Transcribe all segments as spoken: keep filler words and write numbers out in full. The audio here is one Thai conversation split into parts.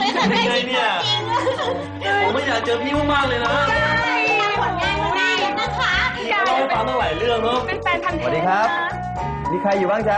เลยค่ะใกล้ชิดจริงผมไม่อยากเจอพี่มากๆเลยนะใช่ผลงานของนายนะคะอยากเล่าให้ฟังตั้งหลายเรื่องเนาะเป็นแฟนพันธุ์แท้สวัสดีครับมีใครอยู่บ้างจ๊ะ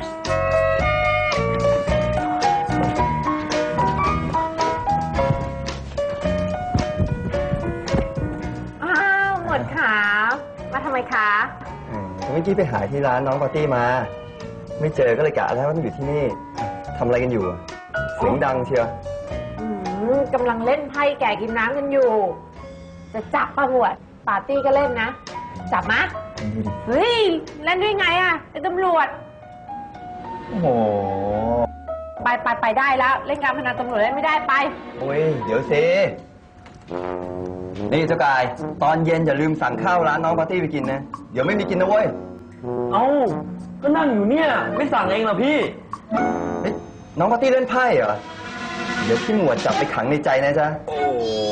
อ้าวหมวดขามาทำไมคะเมื่อกี้ไปหาที่ร้านน้องปาร์ตี้มาไม่เจอก็เลยกะแล้วว่าต้องอยู่ที่นี่ทำอะไรกันอยู่เสียงดังเชียวกำลังเล่นไพ่แก่กินน้ำกันอยู่จะจับป่ะหมวดปาร์ตี้ก็เล่นนะจับมะเฮ้ยเล่นด้วยไงอ่ะไอ้ตำรวจโอ้โหไปไปไปได้แล้วเล่นการพนันตำรวจเล่นไม่ได้ไปโอ้ยเดี๋ยวสินี่เจ้ากายตอนเย็นอย่าลืมสั่งข้าวร้านน้องปาร์ตี้ไปกินนะเดี๋ยวไม่มีกินนะเว้ยเอ้าก็นั่งอยู่เนี่ยไม่สั่งเองเหรอพี่น้องปาร์ตี้เล่นไพ่เหรอเดี๋ยวพี่หมวดจับไปขังในใจนะจ๊ะโอ้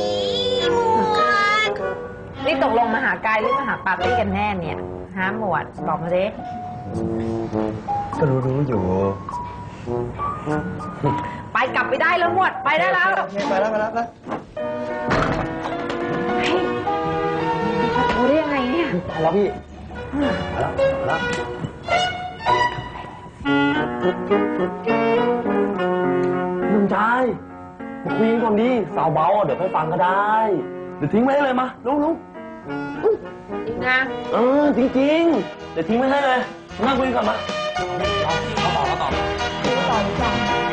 นี่ตกลงมาหากายหรือมาหาปาร์ตี้กันแน่เนี่ยฮะหมวดบอกมาดิก็รู้รู้อยู่ไปกลับไปได้แล้วหมวดไปได้แล้วไปแล้วไปแล้วไปแล้วโอ้ได้ยังไงเนี่ยไปแล้วพี่ไปแล้วไปแล้วลุงชายมาคุยกันก่อนดิสาวเบาเดี๋ยวค่อยฟังก็ได้เดี๋ยวทิ้งไว้ให้เลยมาลุงลุงจริงนะเออจริงๆเดี๋ยวทิ้งไว้ให้เลยนั่งคุยกันมาเอาต่อเอาต่อต่อต่อ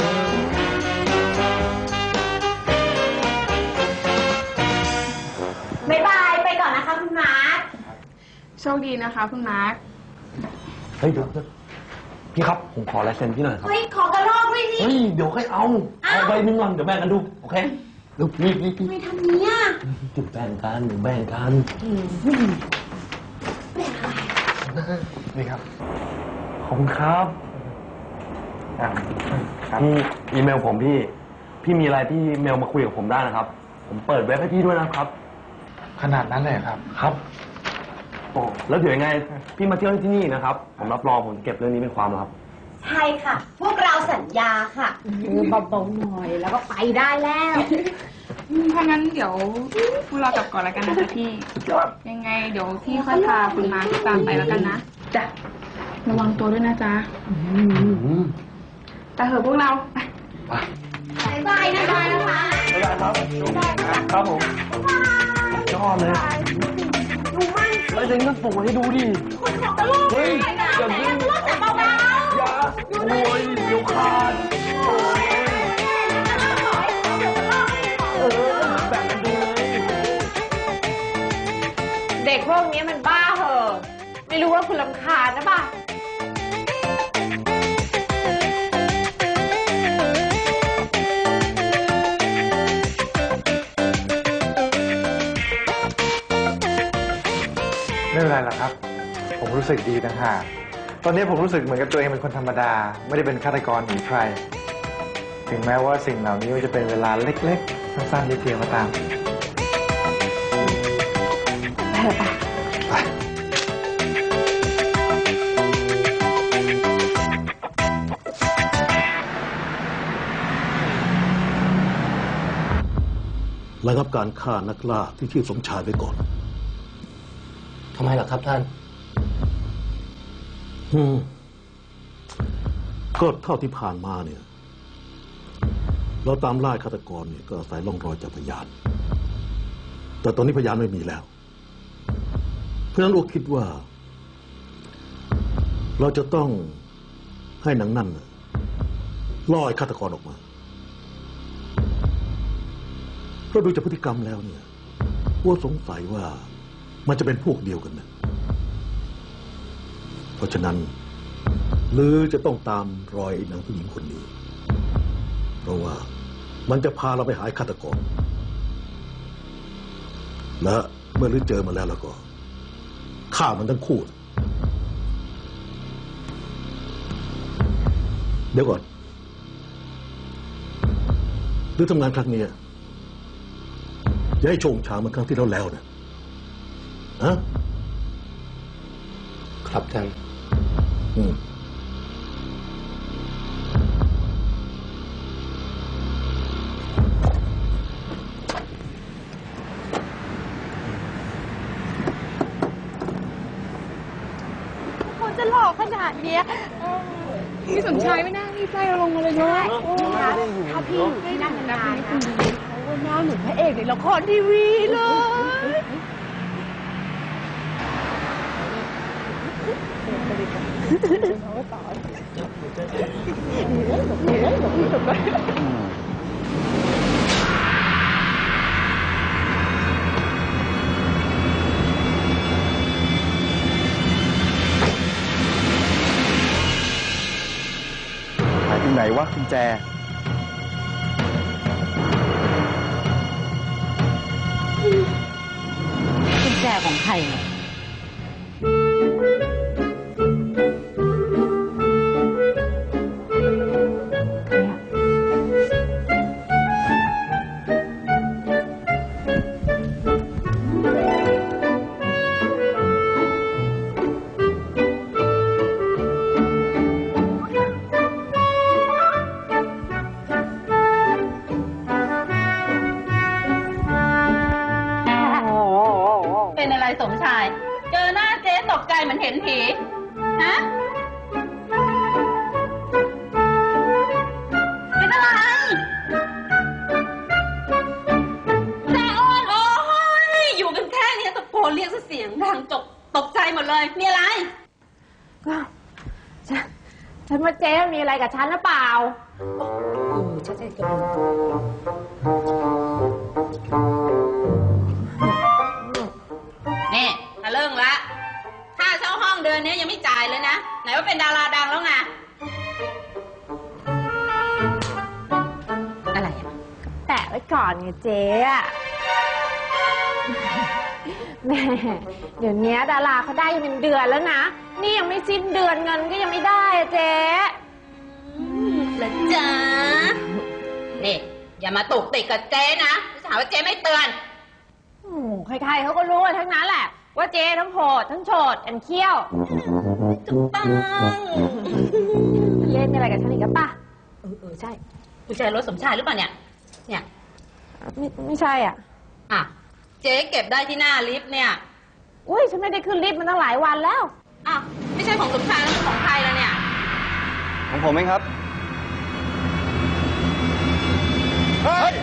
บ๊ายบายไปก่อนนะคะคุณมาร์คโชคดีนะคะคุณมาร์คเฮ้ยเดี๋ยวพี่ครับผมขอลายเซ็นพี่หน่อยครับเฮ้ยขอกระรอกด้วยดิเฮ้ยเดี๋ยวค่อยเอาเอาใบหนึ่งก่อนเดี๋ยวแบ่งกันดูโอเคเดี๋ยวนี่นี่ไม่ทำนี้อ่ะจุดแบ่งกันแบ่งกันแบ่งอะไรนี่ครับขอบคุณครับพี่อีเมลผมพี่พี่มีอะไรพี่เมลมาคุยกับผมได้นะครับผมเปิดเว็บให้พี่ด้วยนะครับขนาดนั้นเลยครับครับโอ้แล้วเดี๋ยวยังไงพี่มาเที่ยวที่นี่นะครับผมรับรองผมเก็บเรื่องนี้เป็นความลับใช่ค่ะพวกเราสัญญาค่ะเบาๆหน่อยแล้วก็ไปได้แล้วถ้างั้นเดี๋ยวพวกเรากลับก่อนแล้วกันนะคะพี่ยังไงเดี๋ยวพี่ค่อยพาคุณมาตามไปแล้วกันนะจ้ะระวังตัวด้วยนะจ๊ะแต่เหอะพวกเราไปบายนะคะนะคะบ๊ายบายครับครับผมยอดเลยดูมันแล้วเซ็นก็ส่งให้ดูดิคนของตะลุกเฮ้ยอย่าดึงอย่าเบาๆอย่าโอ้ยเดี๋ยวขาดเออแบบมันดูเด็กพวกนี้มันบ้าเหรอไม่รู้ว่าคุณรำคาญนะป่ะไม่เป็นไรหรอกครับผมรู้สึกดีต่างหากตอนนี้ผมรู้สึกเหมือนกับตัวเองเป็นคนธรรมดาไม่ได้เป็นฆาตกรหนีใครถึงแม้ว่าสิ่งเหล่านี้จะเป็นเวลาเล็กๆสั้นๆนิดเดียวก็ตามไปเถอะไประงับการฆ่านักล่าที่ชื่อสมชายไว้ก่อนทำไมล่ะครับท่านอืมก็เท่าที่ผ่านมาเนี่ยเราตามล่าฆาตกรเนี่ยก็อาศัยร่องรอยจากพยานแต่ตอนนี้พยานไม่มีแล้วเพราะฉะนั้นเราคิดว่าเราจะต้องให้หนังนั่นล่อไอ้ฆาตกรออกมาเพราะดูจากพฤติกรรมแล้วเนี่ยว่าสงสัยว่ามันจะเป็นพวกเดียวกันนะเพราะฉะนั้นหรือจะต้องตามรอยนางผู้หญิงคนนี้เพราะว่ามันจะพาเราไปหาฆาตกรและเมื่อลือเจอมาแล้วแล้วก็ฆ่ามันทั้งคู่เดี๋ยวก่อนหรือทำงานครั้งนี้อย่าให้โชงชาเหมือนครั้งที่เราแล้วนะฮะครับท่านอืมจะหลอกขนาดเนี้ยพี่สมชายไม่น่ารีบไล่เราลงมาเลยเนาะถ้าพี่อยู่ที่นั่นนานๆนะเขาว่าหน้าเหมือนพระเอกในละครทีวีเลยหายไปไหนวะกุญแจกุญแจของใครเนี่ยเป็นอะไรสมชายเจอหน้าเจ๊ตกใจเหมือนเห็นผีฮะเป็นอะไรแต่อ่อนโอ้ยอยู่กันแค่นี้ตะโกนเรียกเสียงดังจกตกใจหมดเลยมีอะไรก็ฉันฉันว่าเจ๊มีอะไรกับฉันหรือเปล่าโอ้ฉันจะจะนี่ทะเรื่องละค่าเช่าห้องเดือนนี้ยังไม่จ่ายเลยนะไหนว่าเป็นดาราดังแล้วไงอะไรอ่ะแตะไว้ก่อนไงเจ๊อะแม่เดี๋ยวนี้ดาราเขาได้ยังเป็นเดือนแล้วนะนี่ยังไม่สิ้นเดือนเงินก็ยังไม่ได้อะเจ๊แล้วจ้านี่อย่ามาตุกติกกับเจ๊นะจะหาว่าเจ๊ไม่เตือนใครๆเขาก็รู้กันทั้งนั้นแหละว่าเจ๊ทั้งโหดทั้งโฉดอันเขี้ยวถูกต้องเล่นอะไรกับฉันอีกป่ะเออเออใช่ผู้ชายรถสมชายหรือเปล่าเนี่ยเนี่ยไม่ไม่ใช่อ่ะอ่ะเจ๊เก็บได้ที่หน้าลิฟต์เนี่ยอุ้ยฉันไม่ได้ขึ้นลิฟต์มาตั้งหลายวันแล้วอ้าวไม่ใช่ของสมชายแล้วของใครแล้วเนี่ยของผมเองครับเฮ้ย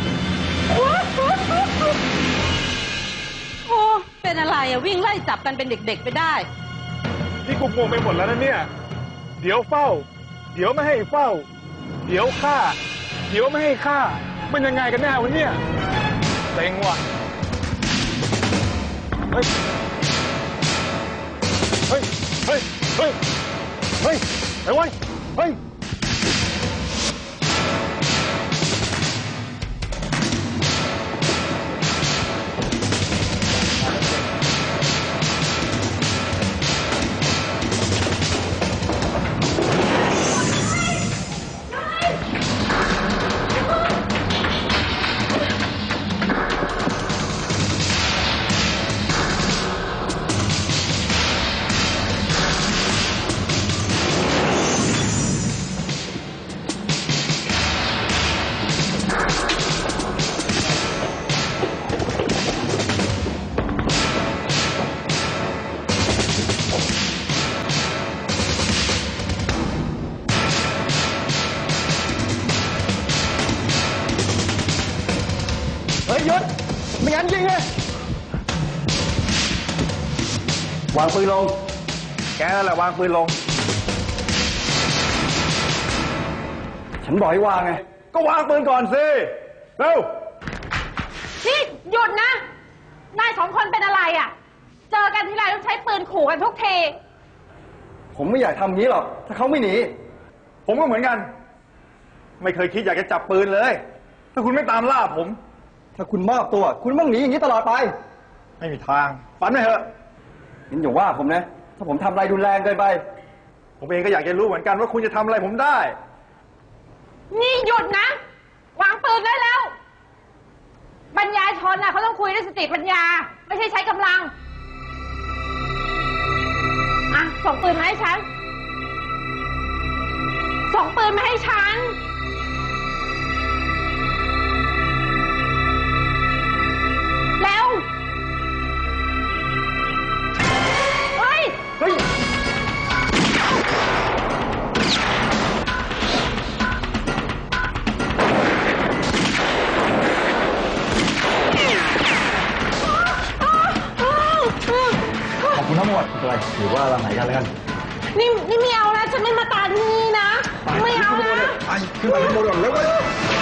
โอ้เป็นอะไรอะวิ่งไล่จับกันเป็นเด็กๆไปได้นี่กูงงไปหมดแล้วนะเนี่ยเดี๋ยวเฝ้าเดี๋ยวไม่ให้เฝ้าเดี๋ยวฆ่าเดี๋ยวไม่ให้ฆ่ามันยังไงกันแน่วะเนี่ยเซ็งว่ะเฮ้ยเฮ้ยเฮ้ยเฮ้ยเฮ้ยไอ้ไว้เฮ้ยหยุดไม่งั้นยิงเลยวางปืนลงแกนั่นแหละวางปืนลงฉันบอกให้วางไงก็วางปืนก่อนสิเร็วนี่หยุดนะนายสองคนเป็นอะไรอ่ะเจอกันทีไรต้องใช้ปืนขู่กันทุกทีผมไม่อยากทำงี้หรอกถ้าเขาไม่หนีผมก็เหมือนกันไม่เคยคิดอยากจะจับปืนเลยถ้าคุณไม่ตามล่าผมถ้าคุณมอบตัวคุณต้องหนีอย่างนี้ตลอดไปไม่มีทางฝันไม่เหอะงั้นอย่าว่าผมนะถ้าผมทำอะไรรุนแรงเกินไปผมเองก็อยากจะรู้เหมือนกันว่าคุณจะทำอะไรผมได้นี่หยุดนะวางปืนได้แล้วบรรยายชนน่ะเขาต้องคุยด้วยสติปัญญาไม่ใช่ใช้กำลังอ่ะส่งปืนมาให้ฉันส่งปืนมาให้ฉันแล้วเฮ้ยเฮ้ยหรือว่าเราหายกันแล้วกันนี่นี่ไม่เอานะฉันไม่มาตามที่นี่นะไม่เอานะไปขึ้นมาขึ้นมาก่อนแล้วเว้ย